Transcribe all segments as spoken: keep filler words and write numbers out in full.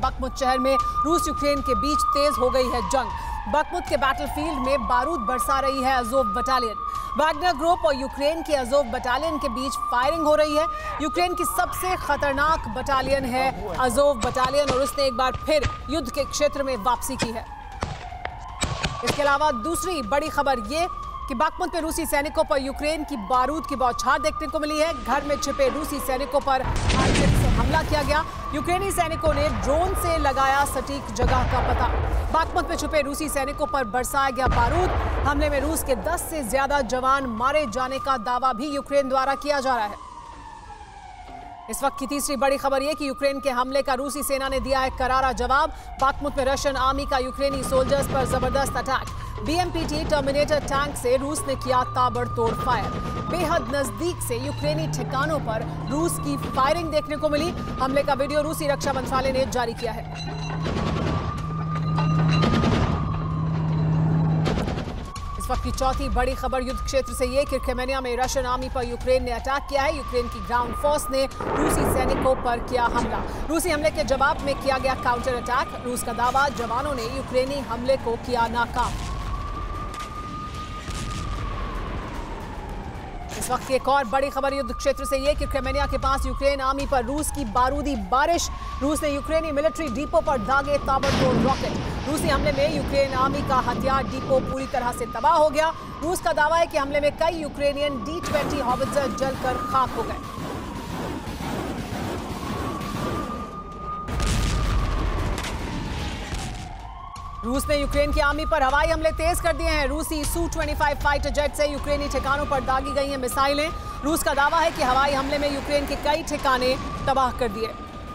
Bakhmut शहर में रूस यूक्रेन के बीच तेज हो गई है जंग। बखमुत के बैटलफील्ड में बारूद बरसा रही है अजोव बटालियन। वैगनर ग्रुप और यूक्रेन की अजोव बटालियन के बीच फायरिंग हो रही है। यूक्रेन की सबसे खतरनाक बटालियन है अजोव बटालियन और उसने एक बार फिर युद्ध के क्षेत्र में वापसी की है। इसके अलावा दूसरी बड़ी खबर ये कि बखमुत में रूसी सैनिकों पर यूक्रेन की बारूद की बौछार देखने को मिली है। घर में छिपे रूसी सैनिकों पर आर्टिलरी से हमला किया गया। यूक्रेनी सैनिकों ने ड्रोन से लगाया सटीक जगह का पता। बखमुत में छुपे रूसी सैनिकों पर बरसाया गया बारूद। हमले में रूस के दस से ज्यादा जवान मारे जाने का दावा भी यूक्रेन द्वारा किया जा रहा है। इस वक्त की तीसरी बड़ी खबर यह कि यूक्रेन के हमले का रूसी सेना ने दिया है करारा जवाब। बखमुत में रशियन आर्मी का यूक्रेनी सोल्जर्स पर जबरदस्त अटैक। बीएमपीटी टर्मिनेटर टैंक से रूस ने किया ताबड़तोड़ फायर। बेहद नजदीक से यूक्रेनी ठिकानों पर रूस की फायरिंग देखने को मिली। हमले का वीडियो रूसी रक्षा मंत्रालय ने जारी किया है। इस वक्त की चौथी बड़ी खबर युद्ध क्षेत्र से ये कि क्रिमिया में रशियन आर्मी पर यूक्रेन ने अटैक किया है। यूक्रेन की ग्राउंड फोर्स ने रूसी सैनिकों पर किया हमला। रूसी हमले के जवाब में किया गया काउंटर अटैक। रूस का दावा, जवानों ने यूक्रेनी हमले को किया नाकाम। इस वक्त की एक और बड़ी खबर युद्ध क्षेत्र से ये कि क्रिमिया के पास यूक्रेन आर्मी पर रूस की बारूदी बारिश। रूस ने यूक्रेनी मिलिट्री डिपो पर दागे ताबड़तोड़ रॉकेट। रूसी हमले में यूक्रेन आर्मी का हथियार डिपो पूरी तरह से तबाह हो गया। रूस का दावा है कि हमले में कई यूक्रेनियन डी ट्वेंटी हॉविट्जर जलकर खाक हो गए। रूस ने यूक्रेन की आर्मी पर हवाई हमले तेज कर दिए हैं। रूसी सू पच्चीस फाइटर जेट से यूक्रेनी ठिकानों पर दागी गई हैं मिसाइलें। रूस का दावा है कि हवाई हमले में यूक्रेन के कई ठिकाने तबाह कर दिए।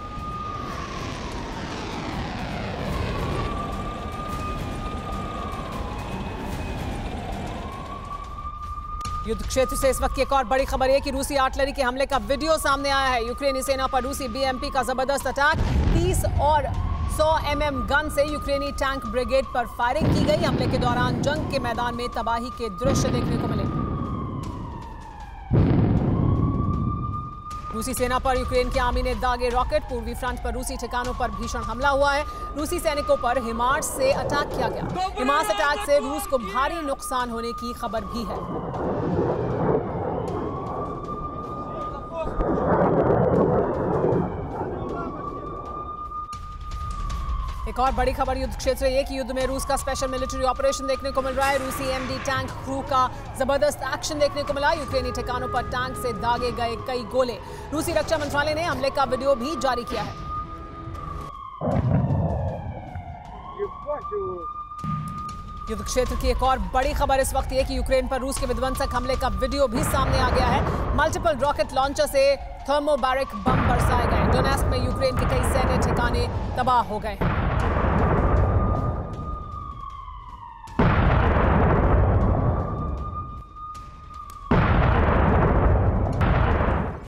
युद्ध क्षेत्र से इस वक्त की एक और बड़ी खबर है कि रूसी आर्टिलरी के हमले का वीडियो सामने आया है। यूक्रेनी सेना पर रूसी बीएमपी का जबरदस्त अटैक। तीस और सौ एम एम गन से यूक्रेनी टैंक ब्रिगेड पर फायरिंग की गई। हमले के दौरान जंग के मैदान में तबाही के दृश्य देखने को मिले। रूसी सेना पर यूक्रेन की आर्मी ने दागे रॉकेट। पूर्वी फ्रंट पर रूसी ठिकानों पर भीषण हमला हुआ है। रूसी सैनिकों पर हिमार्स से अटैक किया गया। हिमार्स अटैक से रूस को भारी नुकसान होने की खबर भी है। एक और बड़ी खबर युद्ध क्षेत्र ये कि युद्ध में रूस का स्पेशल मिलिट्री ऑपरेशन देखने को मिल रहा है। रूसी एमडी टैंक क्रू का जबरदस्त एक्शन देखने को मिला। यूक्रेनी ठिकानों पर टैंक से दागे गए कई गोले। रूसी रक्षा मंत्रालय ने हमले का वीडियो भी जारी किया है। युद्ध क्षेत्र की एक और बड़ी खबर इस वक्त ये कि यूक्रेन पर रूस के विध्वंसक हमले का वीडियो भी सामने आ गया है। मल्टीपल रॉकेट लॉन्चर से थर्मोबैरिक बम बरसाए गए। डोनेस्क में यूक्रेन के कई सैन्य ठिकाने तबाह हो गए हैं।